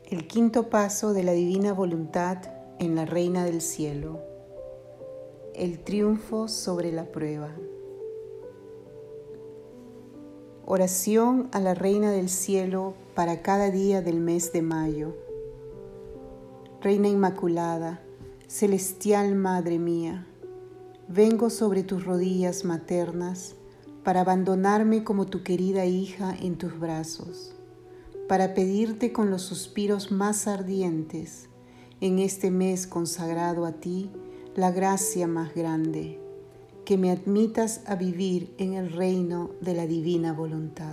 El quinto paso de la divina voluntad en la Reina del Cielo. El triunfo sobre la prueba. Oración a la Reina del Cielo para cada día del mes de mayo. Reina Inmaculada, celestial Madre mía, vengo sobre tus rodillas maternas para abandonarme como tu querida hija en tus brazos, para pedirte con los suspiros más ardientes, en este mes consagrado a ti, la gracia más grande, que me admitas a vivir en el reino de la divina voluntad.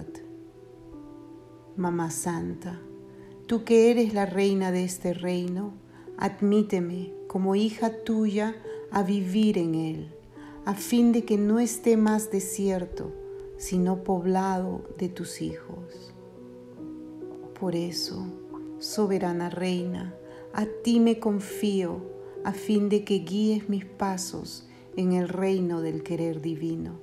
Mamá Santa, tú que eres la reina de este reino, admíteme como hija tuya a vivir en él, a fin de que no esté más desierto, sino poblado de tus hijos. Por eso, soberana Reina, a ti me confío, a fin de que guíes mis pasos en el reino del querer divino.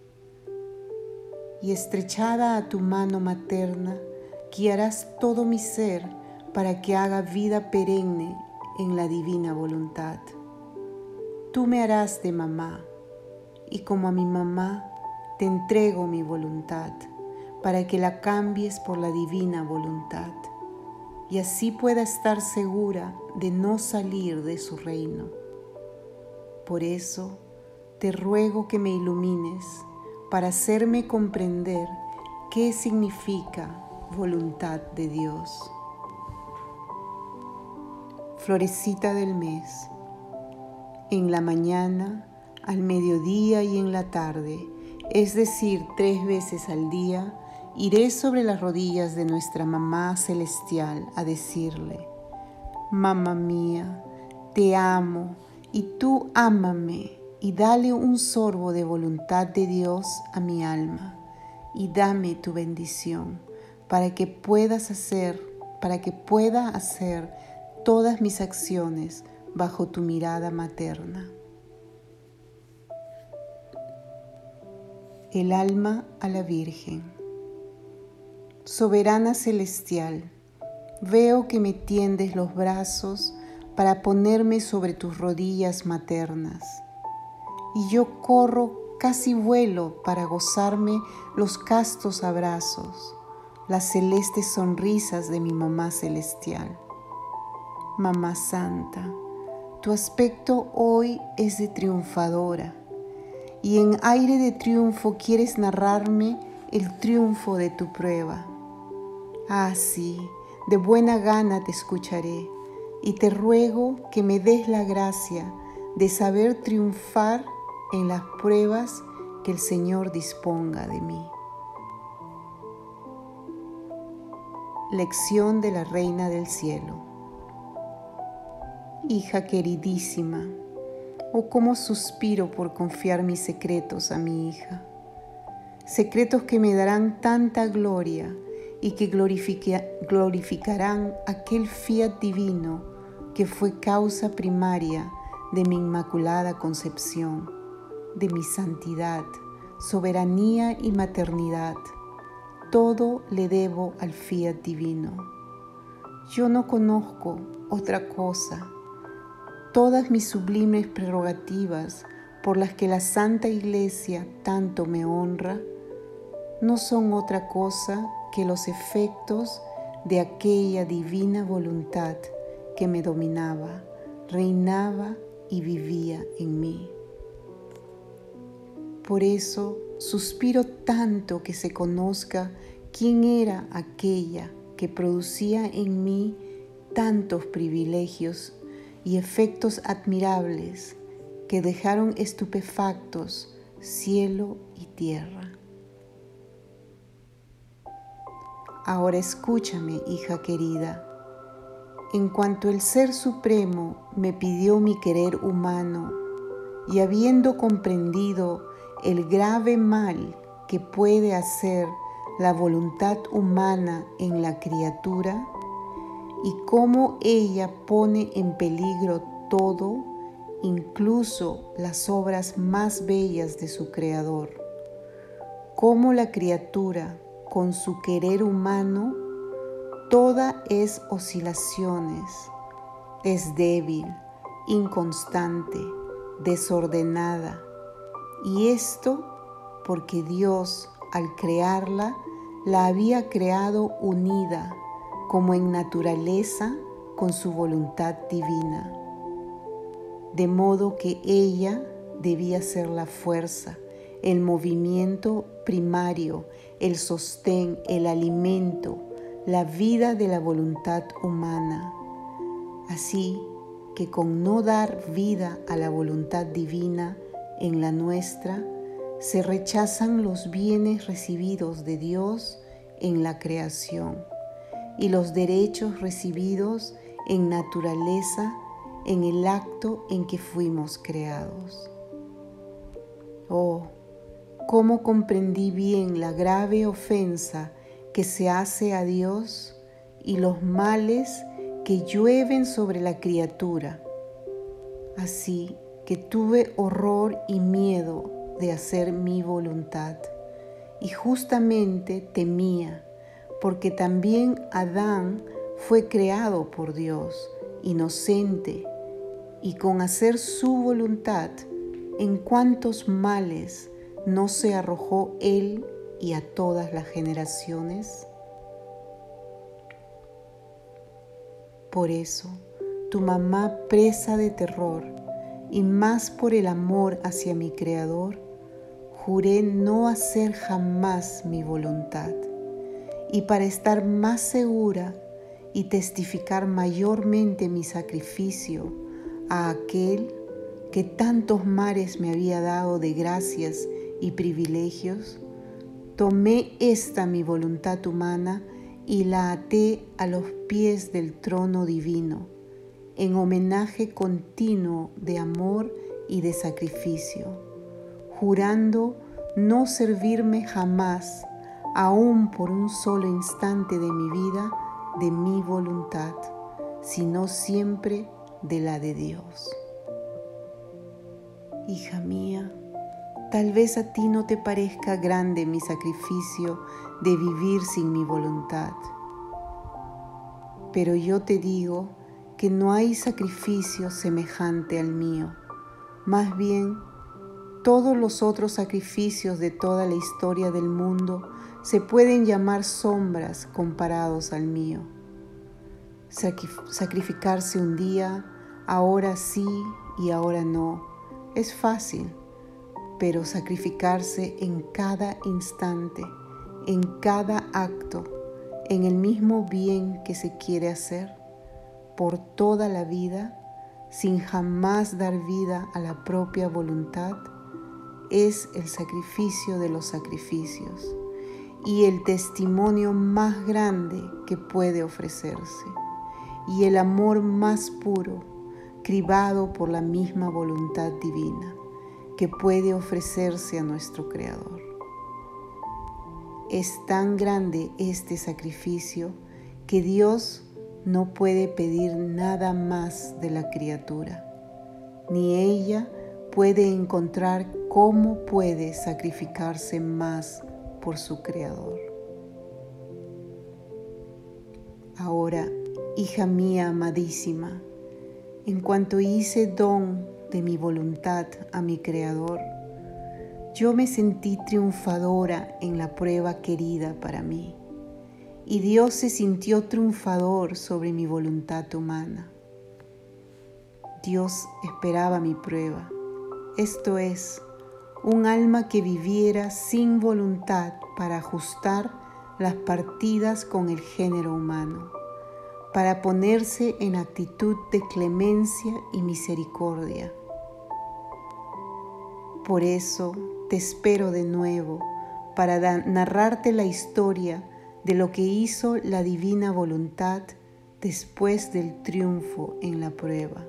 Y estrechada a tu mano materna, guiarás todo mi ser para que haga vida perenne en la divina voluntad. Tú me harás de mamá, y como a mi mamá, te entrego mi voluntad, para que la cambies por la divina voluntad, y así pueda estar segura de no salir de su reino. Por eso, te ruego que me ilumines para hacerme comprender qué significa voluntad de Dios. Florecita del mes. En la mañana, al mediodía y en la tarde, es decir, 3 veces al día, iré sobre las rodillas de nuestra Mamá Celestial a decirle: Mamá mía, te amo y tú ámame, y dale un sorbo de voluntad de Dios a mi alma, y dame tu bendición para que pueda hacer todas mis acciones bajo tu mirada materna. El alma a la Virgen. Soberana celestial, veo que me tiendes los brazos para ponerme sobre tus rodillas maternas, y yo corro, casi vuelo, para gozarme los castos abrazos, las celestes sonrisas de mi mamá celestial. Mamá Santa, tu aspecto hoy es de triunfadora, y en aire de triunfo quieres narrarme el triunfo de tu prueba. Ah, sí, de buena gana te escucharé, y te ruego que me des la gracia de saber triunfar en las pruebas que el Señor disponga de mí. Lección de la Reina del Cielo. Hija queridísima, oh cómo suspiro por confiar mis secretos a mi hija. Secretos que me darán tanta gloria y que glorificarán aquel fiat divino que fue causa primaria de mi inmaculada concepción, de mi santidad, soberanía y maternidad. Todo le debo al fiat divino. Yo no conozco otra cosa. Todas mis sublimes prerrogativas por las que la Santa Iglesia tanto me honra, no son otra cosa que los efectos de aquella divina voluntad que me dominaba, reinaba y vivía en mí. Por eso suspiro tanto que se conozca quién era aquella que producía en mí tantos privilegios y efectos admirables que dejaron estupefactos cielo y tierra. Ahora escúchame, hija querida. En cuanto el Ser Supremo me pidió mi querer humano, y habiendo comprendido el grave mal que puede hacer la voluntad humana en la criatura, y cómo ella pone en peligro todo, incluso las obras más bellas de su Creador, cómo la criatura, con su querer humano, toda es oscilaciones, es débil, inconstante, desordenada. Y esto porque Dios, al crearla, la había creado unida, como en naturaleza, con su voluntad divina. De modo que ella debía ser la fuerza, el movimiento primario, el sostén, el alimento, la vida de la voluntad humana. Así que con no dar vida a la voluntad divina en la nuestra, se rechazan los bienes recibidos de Dios en la creación y los derechos recibidos en naturaleza en el acto en que fuimos creados. Oh, cómo comprendí bien la grave ofensa que se hace a Dios y los males que llueven sobre la criatura. Así que tuve horror y miedo de hacer mi voluntad, y justamente temía, porque también Adán fue creado por Dios, inocente, y con hacer su voluntad, en cuántos males no se arrojó él y a todas las generaciones. Por eso, tu mamá, presa de terror, y más por el amor hacia mi Creador, juré no hacer jamás mi voluntad. Y para estar más segura y testificar mayormente mi sacrificio a aquel que tantos mares me había dado de gracias y privilegios, tomé esta mi voluntad humana y la até a los pies del trono divino, en homenaje continuo de amor y de sacrificio, jurando no servirme jamás, aún por un solo instante de mi vida, de mi voluntad, sino siempre de la de Dios. Hija mía, tal vez a ti no te parezca grande mi sacrificio de vivir sin mi voluntad, pero yo te digo que no hay sacrificio semejante al mío. Más bien, todos los otros sacrificios de toda la historia del mundo se pueden llamar sombras comparados al mío. Sacrificarse un día, ahora sí y ahora no, es fácil, pero sacrificarse en cada instante, en cada acto, en el mismo bien que se quiere hacer, por toda la vida, sin jamás dar vida a la propia voluntad, es el sacrificio de los sacrificios y el testimonio más grande que puede ofrecerse, y el amor más puro, cribado por la misma voluntad divina, que puede ofrecerse a nuestro Creador. Es tan grande este sacrificio que Dios no puede pedir nada más de la criatura, ni ella puede encontrar cómo puede sacrificarse más por su Creador. Ahora, hija mía amadísima, en cuanto hice don de mi voluntad a mi Creador, yo me sentí triunfadora en la prueba querida para mí, y Dios se sintió triunfador sobre mi voluntad humana. Dios esperaba mi prueba, esto es, un alma que viviera sin voluntad para ajustar las partidas con el género humano, para ponerse en actitud de clemencia y misericordia. Por eso te espero de nuevo para narrarte la historia de lo que hizo la divina voluntad después del triunfo en la prueba.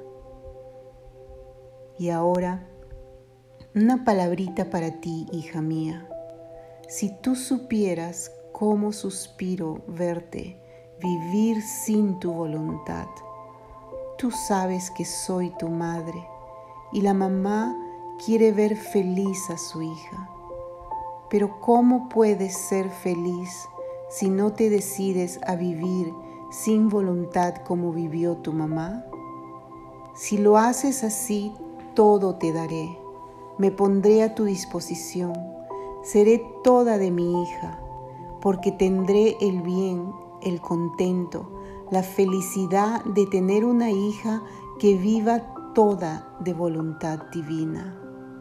Y ahora, una palabrita para ti, hija mía. Si tú supieras cómo suspiro verte vivir sin tu voluntad. Tú sabes que soy tu madre y la mamá quiere ver feliz a su hija. Pero ¿cómo puedes ser feliz si no te decides a vivir sin voluntad como vivió tu mamá? Si lo haces así, todo te daré. Me pondré a tu disposición. Seré toda de mi hija, porque tendré el bien, el contento, la felicidad de tener una hija que viva toda de voluntad divina.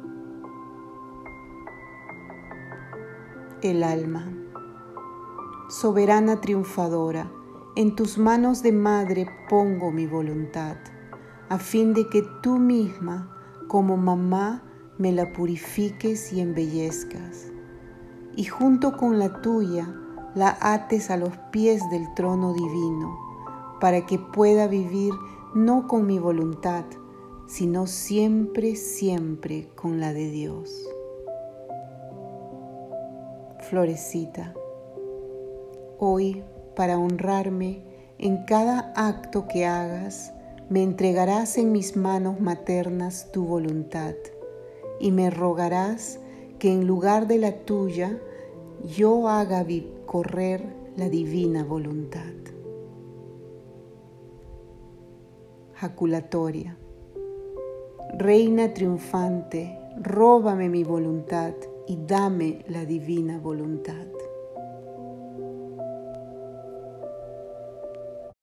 El alma. Soberana triunfadora, en tus manos de madre pongo mi voluntad, a fin de que tú misma, como mamá, me la purifiques y embellezcas, y junto con la tuya la ates a los pies del trono divino, para que pueda vivir no con mi voluntad, sino siempre, siempre con la de Dios. Florecita, hoy, para honrarme, en cada acto que hagas, me entregarás en mis manos maternas tu voluntad y me rogarás que en lugar de la tuya, yo haga correr la divina voluntad. Jaculatoria. Reina triunfante, róbame mi voluntad y dame la divina voluntad.